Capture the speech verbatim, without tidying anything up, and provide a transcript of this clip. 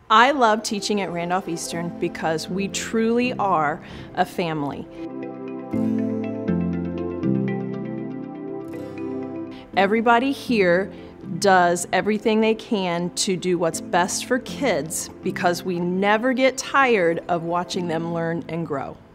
I love teaching at Randolph Eastern because we truly are a family. Everybody here does everything they can to do what's best for kids because we never get tired of watching them learn and grow.